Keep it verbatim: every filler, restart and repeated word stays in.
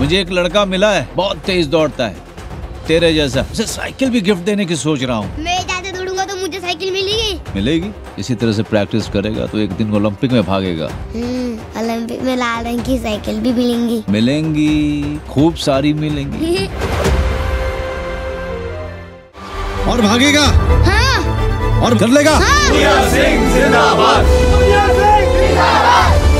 मुझे एक लड़का मिला है, बहुत तेज दौड़ता है, तेरे जैसा। उसे साइकिल भी गिफ्ट देने की सोच रहा हूँ। मैं ज्यादा दौड़ूंगा तो मुझे साइकिल मिलेगी? मिलेगी। इसी तरह से प्रैक्टिस करेगा तो एक दिन ओलंपिक में भागेगा। ओलंपिक में लाल रंग की साइकिल भी मिलेंगी? मिलेंगी, खूब सारी मिलेंगी। और भागेगा? हाँ। और कर लेगा? हाँ। सिंह जिंदाबाद। सिंह जिंदाबाद।